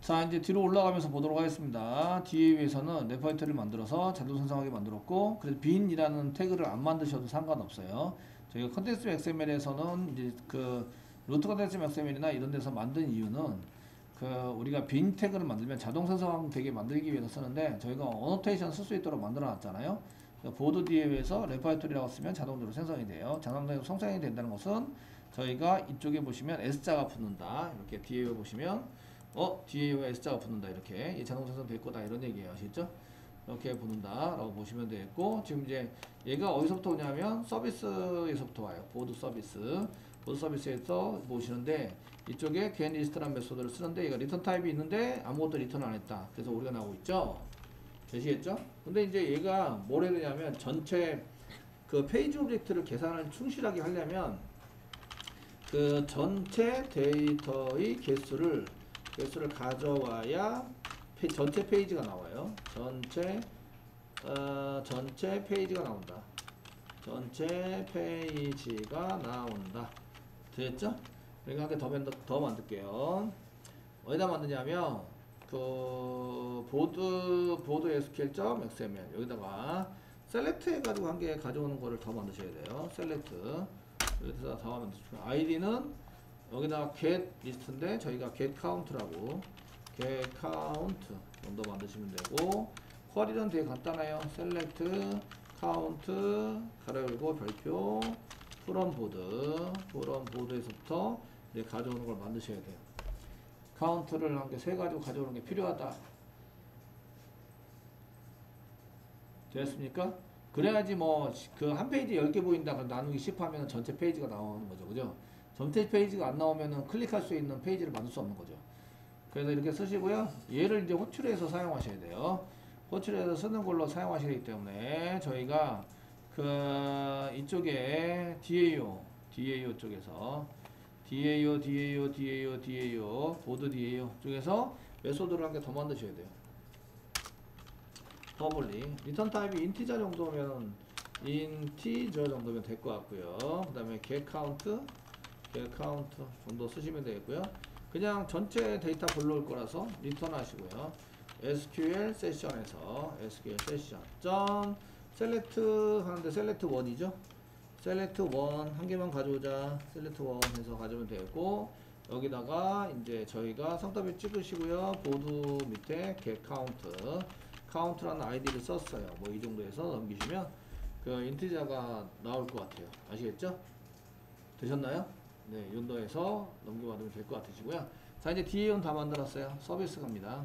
자, 이제 뒤로 올라가면서 보도록 하겠습니다. DAU에서는 레퍼토리를 만들어서 자동 생성하게 만들었고, 그래서 bin이라는 태그를 안 만드셔도 상관없어요. 저희가 컨텐츠 XML에서는 이제 그 루트 컨텐츠 XML이나 이런 데서 만든 이유는 그 우리가 bin 태그를 만들면 자동 생성되게 만들기 위해서 쓰는데, 저희가 어노테이션 쓸 수 있도록 만들어 놨잖아요. 보드 DAU에서 레퍼토리라고 쓰면 자동적으로 생성이 돼요. 자동적으로 생성이 된다는 것은 저희가 이쪽에 보시면 S자가 붙는다. 이렇게 DAU 보시면 DAU에 S자가 붙는다. 이렇게 이 자동 생성 될 거다. 이런 얘기예요. 아시죠? 이렇게 붙는다 라고 보시면 되겠고, 지금 이제 얘가 어디서부터 오냐면 서비스에서부터 와요. 보드 서비스에서 보시는데, 이쪽에 getList라는 메소드를 쓰는데 얘가 리턴 타입이 있는데 아무것도 리턴 안 했다. 그래서 오류가 나오고 있죠. 되시겠죠? 근데 이제 얘가 뭘 해야 되냐면, 전체 그 페이지 오브젝트를 계산을 충실하게 하려면 그 전체 데이터의 개수를 가져와야 전체 페이지가 나와요. 전체 페이지가 나온다. 전체 페이지가 나온다. 됐죠? 그러니까 한 개 더 만들게요. 어디다 만드냐면 그 보드 SQL.xml 여기다가 셀렉트 해가지고 한 개 가져오는 거를 더 만드셔야 돼요. 셀렉트 여기서 더 만드시면, 아이디는 여기다가 get 리스트인데 저희가 get count라고 get count 정도 만드시면 되고, 쿼리는 되게 간단해요. select count 가로 열고 별표 from board에서부터 이제 가져오는 걸 만드셔야 돼요. 카운트를 한 개 세 가지고 가져오는 게 필요하다. 됐습니까? 그래야지 뭐 그 한 페이지 10개 보인다 그럼 나누기 10 하면 전체 페이지가 나오는 거죠. 그죠? 전체 페이지가 안 나오면은 클릭할 수 있는 페이지를 만들 수 없는 거죠. 그래서 이렇게 쓰시고요. 얘를 이제 호출해서 사용하셔야 돼요. 호출해서 쓰는 걸로 사용하셔야 되기 때문에 저희가 그 이쪽에 DAO 쪽에서 DAO 보드 DAO 쪽에서 메소드를 한 개 더 만드셔야 돼요. 퍼블릭 리턴 타입이 인티저 정도면 될 것 같고요. 그 다음에 get count 정도 쓰시면 되겠고요. 그냥 전체 데이터 불러올 거라서 리턴 하시고요. SQL 세션에서 SQL 세션 select 하는데 select 1이죠. select 1 한 개만 가져오자. select 1 해서 가져오면 되겠고, 여기다가 이제 저희가 성더비 찍으시고요. 보드 밑에 get count라는 아이디를 썼어요. 뭐 이 정도에서 넘기시면 그 인티저가 나올 것 같아요. 아시겠죠? 되셨나요? 네, 이 정도에서 넘겨받으면 될 것 같으시고요. 자, 이제 DAU는 다 만들었어요. 서비스 갑니다.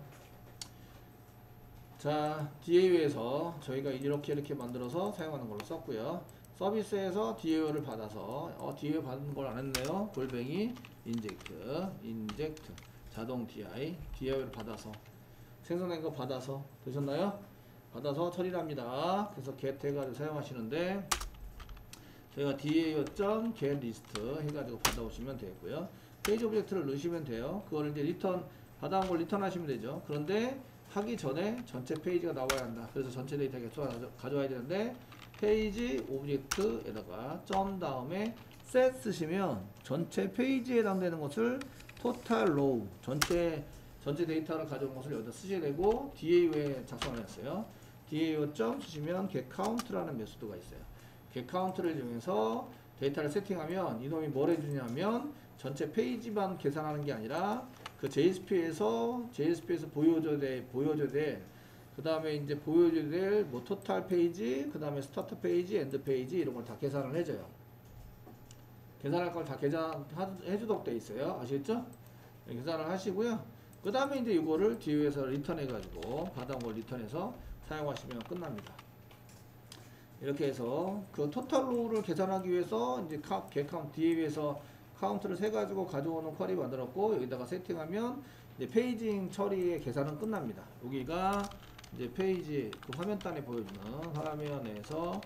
자, DAU에서 저희가 이렇게 만들어서 사용하는 걸로 썼고요. 서비스에서 DAU를 받아서 DAU 받은 걸 안 했네요. 골뱅이 인젝트 자동 DAU를 받아서 생성된 거 받아서 되셨나요? 받아서 처리를 합니다. 그래서 get 해가지고 사용하시는데, 저희가 DAU.getList 해가지고 받아오시면 되고요. 페이지 오브젝트를 넣으시면 돼요. 그거를 이제 받아온 걸 리턴 하시면 되죠. 그런데 하기 전에 전체 페이지가 나와야 한다. 그래서 전체 데이터 가져와야 되는데, 페이지 오브젝트에다가 점 다음에 set 쓰시면 전체 페이지에 해당되는 것을 total row 전체 데이터를 가져온 것을 여기다 쓰셔야 되고, DAU에 작성을 했어요. DAU 점 쓰시면 get count라는 메소드가 있어요. get count를 이용해서 데이터를 세팅하면 이놈이 뭘 해주냐면 전체 페이지만 계산하는 게 아니라 그 JSP에서 보여줘야 될 그 다음에 이제 보여줘야 될 뭐 토탈 페이지, 그 다음에 스타트 페이지, 엔드 페이지 이런 걸 다 계산을 해줘요. 계산할 걸 다 해주도록 돼 있어요. 아시겠죠? 네, 계산을 하시고요. 그 다음에 이제 이거를 DAU에서 리턴 해가지고 받아온 걸 리턴해서 사용하시면 끝납니다. 이렇게 해서 그 토탈 로우를 계산하기 위해서 이제 DAU에서 카운트를 세가지고 가져오는 쿼리 만들었고, 여기다가 세팅하면 이제 페이징 처리의 계산은 끝납니다. 여기가 이제 페이지 그 화면단에 화면에서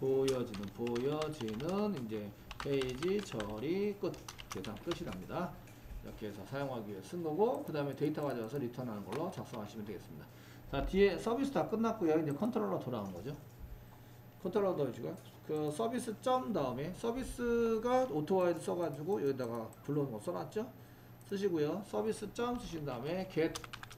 보여지는 이제 페이지 처리 계산 끝이 납니다. 이렇게 해서 사용하기 위해 쓴 거고, 그 다음에 데이터 가져와서 리턴하는 걸로 작성하시면 되겠습니다. 자, 뒤에 서비스 다 끝났고요. 이제 컨트롤러 돌아온 거죠. 컨트롤러 넣어주고요. 그 서비스 점 다음에 서비스가 오토와이드 써가지고 여기다가 불러오는 거 써놨죠. 쓰시고요. 서비스 점 쓰신 다음에 get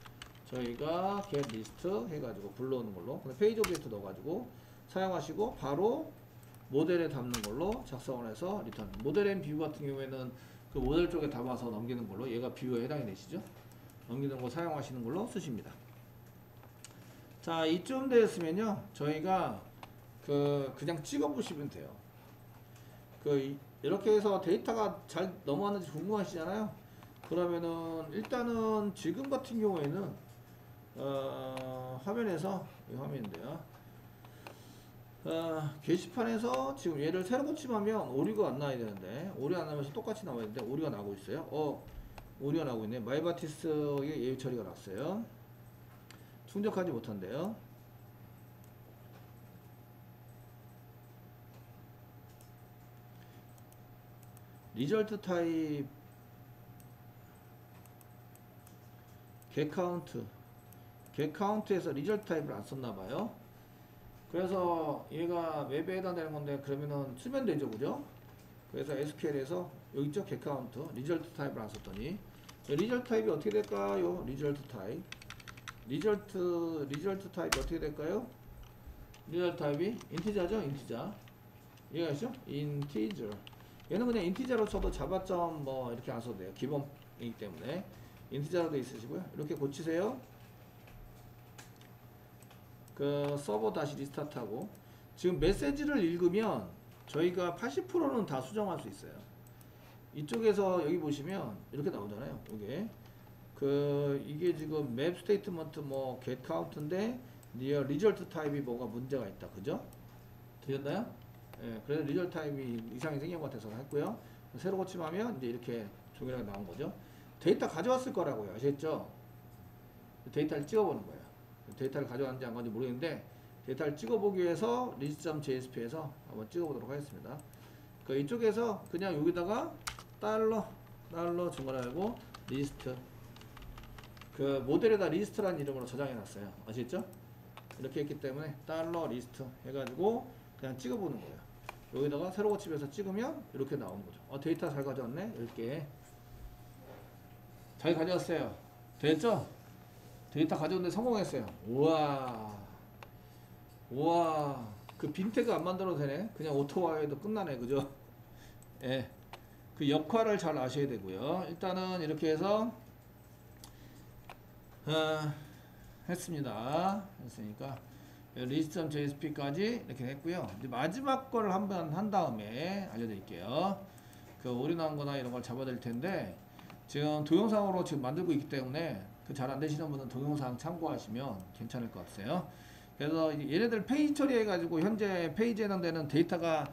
저희가 get list 해가지고 불러오는 걸로 페이지 오브젝트 넣어가지고 사용하시고 바로 모델에 담는 걸로 작성을 해서 리턴. 모델 앤 뷰 같은 경우에는 그 모델 쪽에 담아서 넘기는 걸로, 얘가 뷰에 해당이 되시죠. 넘기는 거 사용하시는 걸로 쓰십니다. 자, 이쯤 되었으면요 저희가 그냥 찍어 보시면 돼요. 이렇게 해서 데이터가 잘 넘어왔는지 궁금하시잖아요. 그러면은 일단은 지금 같은 경우에는 화면에서, 이 화면인데요, 게시판에서 지금 얘를 새로 고침하면 오류가 안 나와야 되는데, 오류 안 나면서 똑같이 나와야 되는데 오류가 나오고 있어요. 오류가 나오고 있네. 마이바티스의 예유 처리가 났어요. 충족하지 못한대요. 리절트 타입 getCount에서 리절트 타입을 안 썼나봐요. 그래서 얘가 웹에 해당되는 건데 그러면은 쓰면 되죠, 그죠? 그래서 SQL에서 여기 있죠, getCount 리절트 타입을 안 썼더니 리절트 타입이 어떻게 될까요? 리절트 타입이 어떻게 될까요? 리절트 타입이 인티저죠, 인티저. 이해가시죠? 인티저. 얘는 그냥 인티저로 쳐도 자바점 뭐 이렇게 안 써도 돼요. 기본이기 때문에 인티저로 돼 있으시고요. 이렇게 고치세요. 서버 다시 리스타트하고, 지금 메시지를 읽으면 저희가 80%는 다 수정할 수 있어요. 이쪽에서 여기 보시면 이렇게 나오잖아요. 이게 지금 맵 스테이트먼트 뭐 getCount인데 리절트 타입이 뭐가 문제가 있다, 그죠? 되셨나요? 예, 그래서 리절트 타입이 이상이 생긴 것 같아서 했고요. 새로 고침하면 이제 이렇게 종이랑 나온 거죠. 데이터 가져왔을 거라고요. 아셨죠? 데이터를 찍어보는 거예요. 데이터를 가져왔는지 안 가져왔는지 모르겠는데 데이터를 찍어보기 위해서 list.jsp에서 한번 찍어보도록 하겠습니다. 이쪽에서 그냥 여기다가 달러 중괄하고 리스트, 모델에다 리스트라는 이름으로 저장해 놨어요. 아시겠죠? 이렇게 했기 때문에 달러 리스트 해가지고 그냥 찍어보는 거예요. 여기다가 새로 고침해서 찍으면 이렇게 나오는 거죠. 데이터 잘 가져왔네. 10개 잘 가져왔어요. 됐죠? 데이터 가져오는데 성공했어요. 우와, 빈태그 안 만들어도 되네. 그냥 오토화해도 끝나네, 그죠? 예, 역할을 잘 아셔야 되고요. 일단은 이렇게 해서 했으니까 list.jsp까지 이렇게 했고요. 이제 마지막 거를 한번 한 다음에 알려드릴게요. 오류 나온 거나 이런 걸 잡아야 될 텐데, 지금 동영상으로 지금 만들고 있기 때문에 잘 안 되시는 분은 동영상 참고하시면 괜찮을 것 같아요. 그래서 얘네들 페이지 처리해 가지고 현재 페이지에 해당되는 데이터가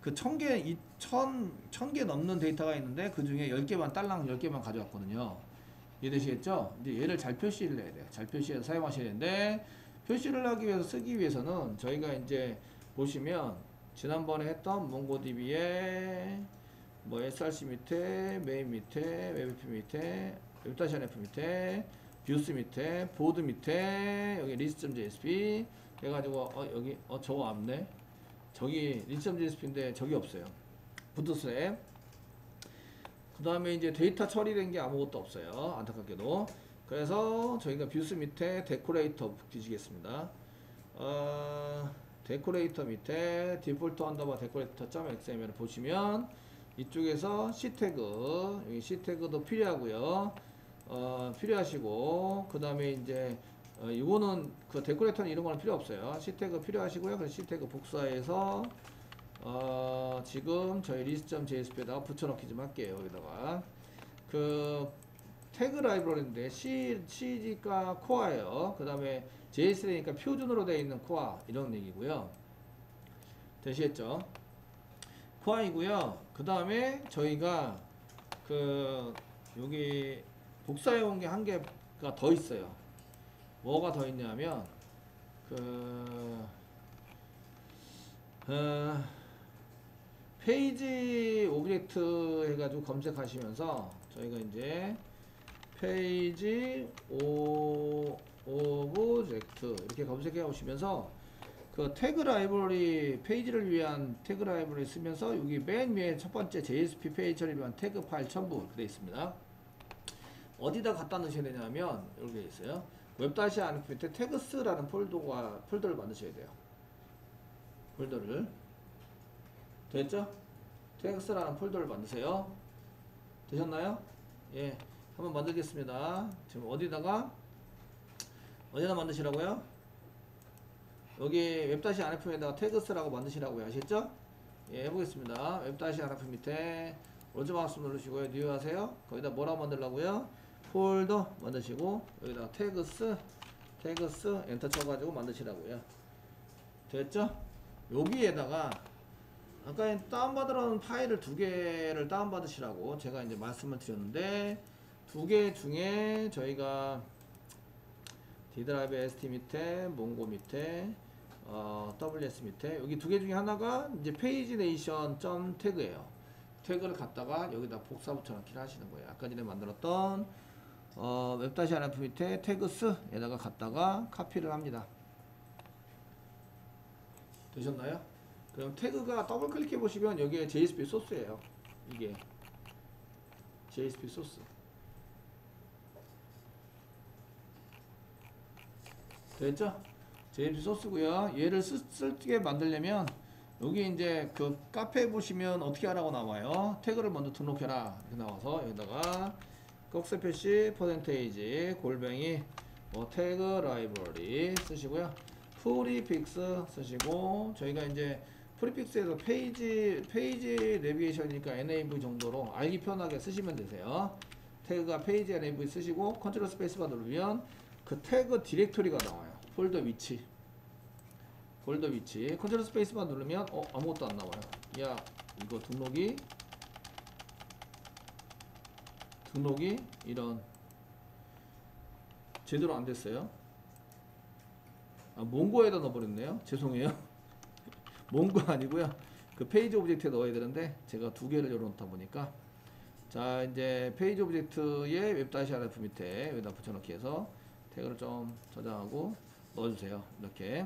1000개 넘는 데이터가 있는데 그 중에 10개만 딸랑 10개만 가져왔거든요. 이해되시겠죠? 이제 얘를 잘 표시를 해야 돼요. 잘 표시해서 사용하셔야 되는데, 표시를 하기 위해서 쓰기 위해서는 저희가 이제 보시면 지난번에 했던 몽고DB에 뭐 src 밑에 메인 밑에 웹F 밑에 웹-nf 밑에 뷰스 밑에 보드 밑에 여기 list.jsp 해가지고 여기 저거 없네. 저기 list.jsp인데 저기 없어요. 부트스트랩. 그 다음에 이제 데이터 처리된 게 아무것도 없어요. 안타깝게도. 그래서 저희가 뷰스 밑에 데코레이터 뒤지겠습니다. 데코레이터 밑에 디폴트 언더바 데코레이터.xml을 보시면 이쪽에서 c태그, 여기 c태그도 필요하고요. 필요하시고, 그 다음에 이제 이거는 데코레이터는 이런 거는 필요 없어요. c태그 필요하시고요. 그래서 c태그 복사해서 지금 저희 list.jsp에다가 붙여넣기 좀 할게요. 여기다가 태그 라이브러리인데 CG가 코어예요. 그 다음에 JS라니까 표준으로 되어 있는 코어, 이런 얘기고요. 되시겠죠? 코어이고요. 그 다음에 저희가 여기 복사해 온 게 한 개가 더 있어요. 뭐가 더 있냐면 페이지 오브젝트 해가지고 검색하시면서 저희가 이제 페이지 오브젝트 이렇게 검색해 오시면서 태그 라이브러리, 페이지를 위한 태그 라이브러리 쓰면서 여기 맨 위에 첫 번째 JSP 페이지 처리를 위한 태그 파일 첨부 이렇게 되어 있습니다. 어디다 갖다 넣으셔야 되냐면 이렇게 있어요. 웹-안프 밑에 태그스라는 폴더를 만드셔야 돼요. 폴더를. 됐죠? 태그스라는 폴더를 만드세요. 되셨나요? 예. 한번 만들겠습니다. 지금 어디다 만드시라고요? 여기 웹-안프에다가 태그스라고 만드시라고요. 아시겠죠? 예, 해보겠습니다. 웹-안프 밑에 오른쪽 마우스 누르시고요. 뉴 하세요. 거기다 뭐라고 만들라고요? 폴더 만드시고 여기다가 태그스 엔터 쳐가지고 만드시라고요. 됐죠? 여기에다가 아까 다운받으러 온 파일을 2개를 다운받으시라고 제가 이제 말씀을 드렸는데 2개 중에 저희가 D드라이브 ST 밑에 몽고 밑에 WS 밑에 여기 2개 중에 하나가 이제 페이지네이션 점 태그예요. 태그를 갖다가 여기다 복사 붙여넣기를 하시는 거예요. 아까 전에 만들었던 웹-안프 밑에 태그스에다가 갖다가 카피를 합니다. 되셨나요? 그럼 태그가 더블 클릭해 보시면 여기에 JSP 소스예요. 이게 JSP 소스. 됐죠? JSP 소스고요. 얘를 쓸게 만들려면 여기 이제 그 카페에 보시면 어떻게 하라고 나와요. 태그를 먼저 등록해라 이렇게 나와서 여기다가 꺽쇠표시 퍼센테이지 골뱅이 태그 라이브러리 쓰시고요. 프리픽스 쓰시고 저희가 이제 프리픽스에서 페이지 내비게이션이니까 nav 정도로 알기 편하게 쓰시면 되세요. 태그가 페이지 nav 쓰시고 컨트롤 스페이스바 누르면 그 태그 디렉토리가 나와요. 폴더 위치 컨트롤 스페이스바 누르면 아무것도 안 나와요. 야 이거 등록이 이런 제대로 안 됐어요. 몽고에다 넣어버렸네요. 죄송해요. 몽고 아니고요. 그 페이지 오브젝트에 넣어야 되는데 제가 2개를 열어놓다 보니까 자 이제 페이지 오브젝트의 웹-안프 밑에 여기다 붙여넣기 해서 태그를 좀 저장하고 넣어주세요. 이렇게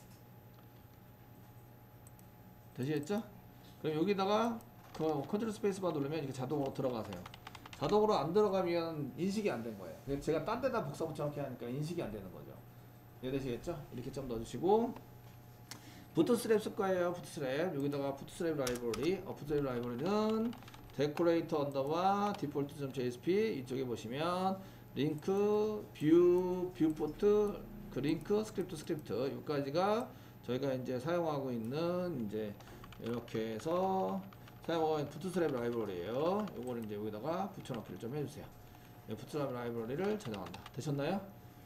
되시겠죠? 그럼 여기다가 그 컨트롤 스페이스바 누르면 이렇게 자동으로 들어가세요. 자동으로 안 들어가면 인식이 안 된 거예요. 제가 딴 데다 복사 붙여넣기 하니까 인식이 안 되는 거죠. 이해되시겠죠? 이렇게 좀 넣어주시고 부트스트랩 쓸 거예요. 부트스트랩 여기다가 부트스트랩 라이브러리 부트스트랩 라이브러리는 데코레이터 언더바 디폴트.jsp 이쪽에 보시면 링크 뷰포트 그 링크 스크립트 여기까지가 저희가 이제 사용하고 있는 이제 이렇게 해서 사용하고 있는 부트스트랩 라이브러리예요. 요거를 이제 여기다가 붙여넣기를 좀 해주세요. 네, 부트스트랩 라이브러리를 저장한다. 되셨나요?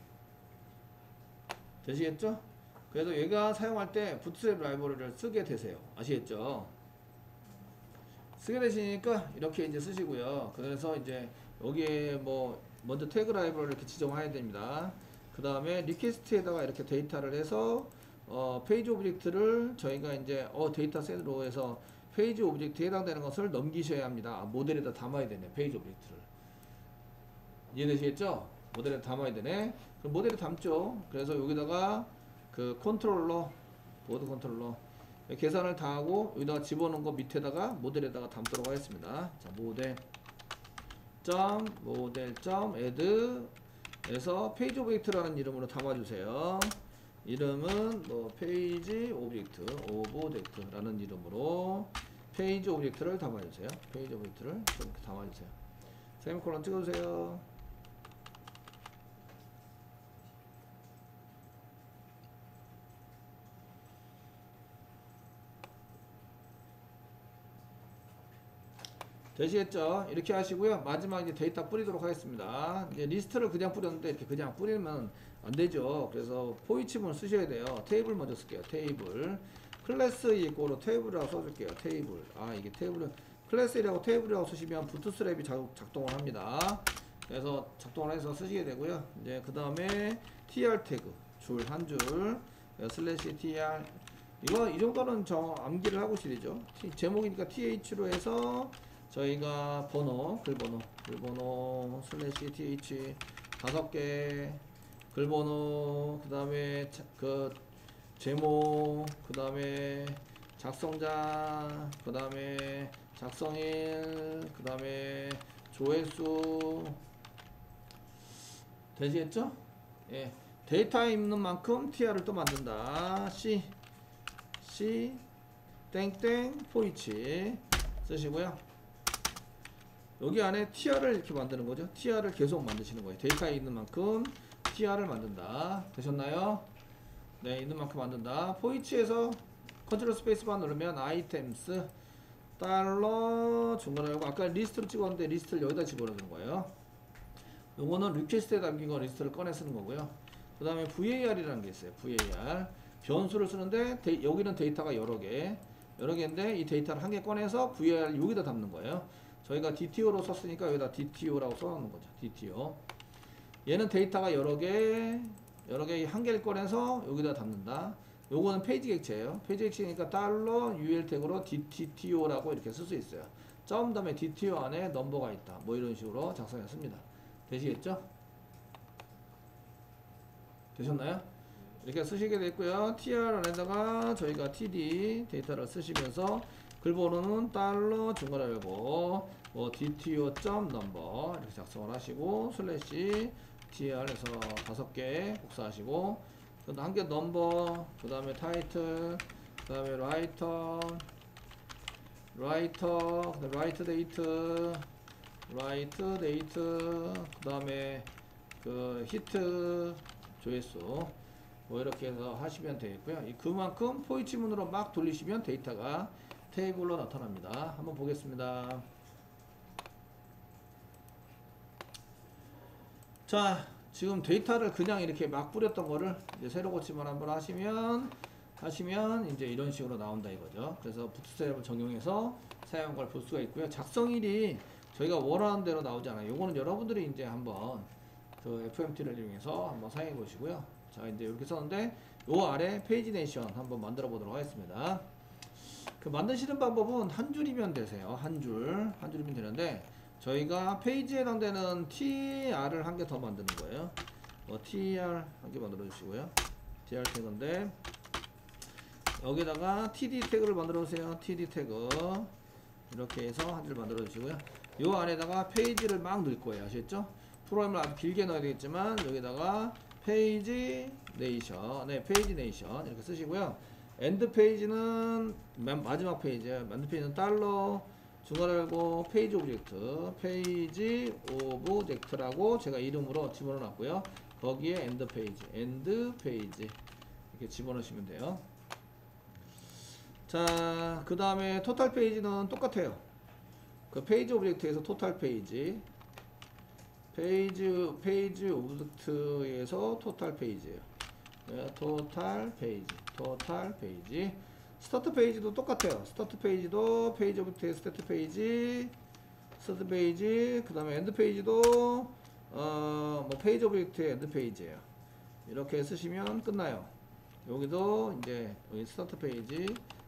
되시겠죠? 그래서 얘가 사용할 때 부트스트랩 라이브러리를 쓰게 되세요. 아시겠죠? 쓰게 되시니까 이렇게 이제 쓰시고요. 그래서 이제 여기에 뭐 먼저 태그 라이브러리를 이렇게 지정해야 됩니다. 그 다음에 리퀘스트에다가 이렇게 데이터를 해서 페이지 오브젝트를 저희가 이제 데이터셋으로 해서 페이지 오브젝트에 해당되는 것을 넘기셔야 합니다. 모델에다 담아야 되네. 페이지 오브젝트를 이해되시겠죠? 모델에 담아야 되네. 그럼 모델에 담죠. 그래서 여기다가 그 컨트롤러 보드 컨트롤러 계산을 다 하고 여기다가 집어넣은 거 밑에다가 모델에다가 담도록 하겠습니다. 자 모델.add 에서 페이지 오브젝트라는 이름으로 담아주세요. 이름은 뭐 페이지 오브젝트라는 이름으로 페이지 오브젝트를 담아주세요. 페이지 오브젝트를 이렇게 담아주세요. 세미콜론 찍어주세요. 되시겠죠? 이렇게 하시고요. 마지막에 데이터 뿌리도록 하겠습니다. 이제 리스트를 그냥 뿌렸는데 이렇게 그냥 뿌리면 안 되죠. 그래서 포이치문을 쓰셔야 돼요. 테이블 먼저 쓸게요. 테이블 클래스 이꼬로 테이블이라고 써줄게요. 테이블 이게 테이블 클래스라고 테이블이라고 쓰시면 부트스트랩이 작동을 합니다. 그래서 작동을 해서 쓰시게 되고요. 이제 그 다음에 tr 태그 줄 한 줄 슬래시 tr 이거 이 정도는 암기를 하고 시리죠. 제목이니까 th로 해서 저희가 글번호 슬래시 th 5개 글번호 그 다음에 그 제목 그 다음에 작성자 그 다음에 작성일 그 다음에 조회수 되시겠죠? 예, 데이터에 있는 만큼 tr을 또 만든다. c 땡땡 포이치 쓰시고요. 여기 안에 tr을 이렇게 만드는 거죠. tr를 계속 만드시는 거예요. 데이터에 있는 만큼 tr을 만든다. 되셨나요? 네, 있는 만큼 만든다. 포이치에서 컨트롤 스페이스바 누르면 아이템스 달러 중간에 아까 리스트로 찍었는데 리스트를 여기다 집어넣는 거예요. 요거는 리퀘스트에 담긴 거 리스트를 꺼내 쓰는 거고요. 그 다음에 VAR이라는 게 있어요. VAR 변수를 쓰는데 여기는 데이터가 여러 개인데 이 데이터를 한 개 꺼내서 VAR 여기다 담는 거예요. 저희가 DTO로 썼으니까 여기다 DTO라고 써놓는 거죠. DTO. 얘는 데이터가 여러 개 한 개를 꺼내서 여기다 담는다. 요거는 페이지 객체예요. 페이지 객체니까 달러 UL 태그로 DTO라고 이렇게 쓸 수 있어요. 점 다음에 DTO 안에 넘버가 있다. 뭐 이런 식으로 작성했습니다. 되시겠죠? 되셨나요? 이렇게 쓰시게 됐고요. TR 안에다가 저희가 TD 데이터를 쓰시면서 글번호는 달러 중괄호 열고 뭐 DTO 점 넘버 이렇게 작성을 하시고 슬래시 TR에서 5개 복사하시고 한 개 넘버 그 다음에 타이틀 그 다음에 라이터 라이트 데이트 그 다음에 그 히트 조회수 뭐 이렇게 해서 하시면 되겠고요. 그만큼 포이치문으로 막 돌리시면 데이터가 테이블로 나타납니다. 한번 보겠습니다. 자, 지금 데이터를 그냥 이렇게 막 뿌렸던 거를 이제 새로 고침을 한번 하시면 이제 이런 식으로 나온다 이거죠. 그래서 부트스트랩을 적용해서 사용한 걸 볼 수가 있고요. 작성일이 저희가 원하는 대로 나오지 않아요. 요거는 여러분들이 이제 한번 그 FMT를 이용해서 한번 사용해 보시고요. 자, 이제 이렇게 썼는데 요 아래 페이지네이션 한번 만들어 보도록 하겠습니다. 그 만드시는 방법은 한 줄이면 되세요. 한 줄이면 되는데 저희가 페이지에 해당되는 TR을 한 개 더 만드는 거예요. TR 한 개 만들어 주시고요. TR 태그인데 여기다가 TD 태그를 만들어 주세요. TD 태그 이렇게 해서 한 줄 만들어 주시고요. 요 안에다가 페이지를 막 넣을 거예요. 아시겠죠? 프로그램을 아주 길게 넣어야 되겠지만 여기다가 페이지 네이션 이렇게 쓰시고요. 엔드 페이지는 마지막 페이지예요. 엔드 페이지는 달러 중괄호 열고 페이지 오브젝트라고 제가 이름으로 집어넣어 놨고요. 거기에 엔드 페이지 이렇게 집어넣으시면 돼요. 자, 그 다음에 토탈 페이지는 똑같아요. 그 페이지 오브젝트에서 토탈 페이지 오브젝트에서 토탈 페이지예요. 네, 토탈 페이지 스타트 페이지도 똑같아요. 스타트 페이지도 페이지 오브젝트의 스타트 페이지 그 다음에 엔드 페이지도 뭐 페이지 오브젝트의 엔드 페이지예요. 이렇게 쓰시면 끝나요. 여기도 이제 여기 스타트 페이지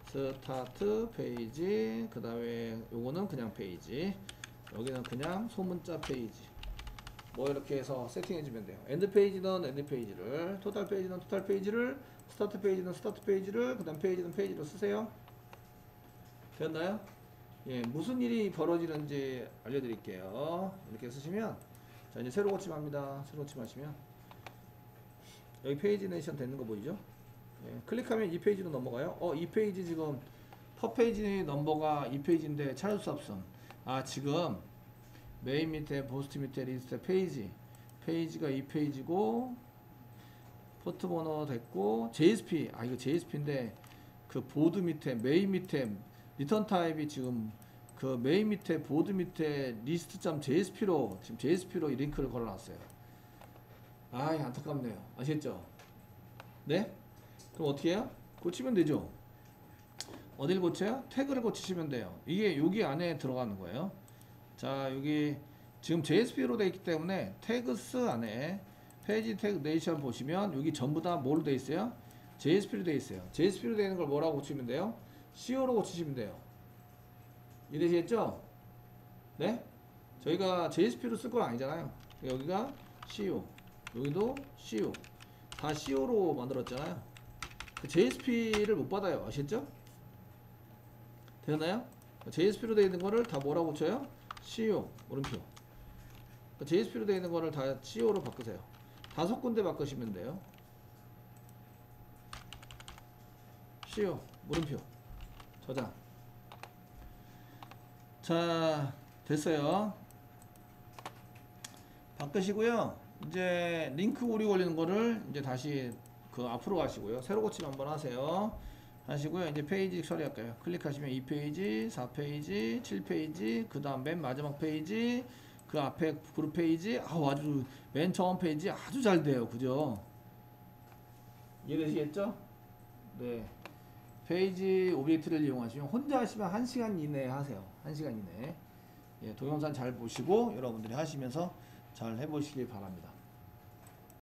그 다음에 요거는 그냥 페이지 여기는 그냥 소문자 페이지 뭐 이렇게 해서 세팅해주면 돼요. 엔드 페이지는 엔드 페이지를 토탈 페이지는 토탈 페이지를 스타트 페이지는 스타트 페이지를 그 다음 페이지는 페이지로 쓰세요. 됐나요? 예, 무슨 일이 벌어지는지 알려드릴게요. 이렇게 쓰시면 자 이제 새로 고침합니다. 새로 고침하시면 여기 페이지 네이션 되는 거 보이죠? 예, 클릭하면 이 페이지로 넘어가요. 이 페이지 지금 퍼 페이지 넘버가 이 페이지인데 찾을 수 없음. 지금 메인 밑에 포스트 밑에 리스트 페이지가 이 페이지고 포트 번호 됐고 JSP 이거 JSP인데 그 보드 밑에 메인 밑에 리턴 타입이 지금 그 메인 밑에 보드 밑에 리스트.jsp로 지금 JSP로 이 링크를 걸어놨어요. 안타깝네요. 아시겠죠? 네? 그럼 어떻게 해요? 고치면 되죠. 어딜 고쳐요? 태그를 고치시면 돼요. 이게 여기 안에 들어가는 거예요. 자, 여기 지금 JSP로 되어 있기 때문에 태그스 안에 페이지 태그 네이션 보시면 여기 전부 다 뭐로 되어 있어요? JSP로 되어 있어요. JSP로 되어 있는 걸 뭐라고 고치면 돼요? CO로 고치시면 돼요. 이해되시겠죠? 네? 저희가 JSP로 쓸 건 아니잖아요. 여기가 CO, 여기도 CO, 다 CO로 만들었잖아요. JSP를 못 받아요. 아시겠죠? 되나요? JSP로 되어 있는 거를 다 뭐라고 고쳐요? CO, 오른표. JSP로 되어 있는 거를 다 CO로 바꾸세요. 5군데 바꾸시면 돼요. CO 물음표 저장. 자 됐어요. 바꾸시고요. 이제 링크 오류 걸리는 거를 이제 다시 그 앞으로 가시고요. 새로 고침 한번 하세요. 하시고요. 이제 페이지 처리할까요? 클릭하시면 2페이지, 4페이지, 7페이지, 그 다음 맨 마지막 페이지, 그 앞에 그룹 페이지, 아주 맨 처음 페이지 아주 잘 돼요. 그죠? 이해되시겠죠? 네. 페이지 오브젝트를 이용하시면 혼자 하시면 1시간 이내에 하세요. 1시간 이내에. 예, 동영상 잘 보시고 여러분들이 하시면서 잘 해보시길 바랍니다.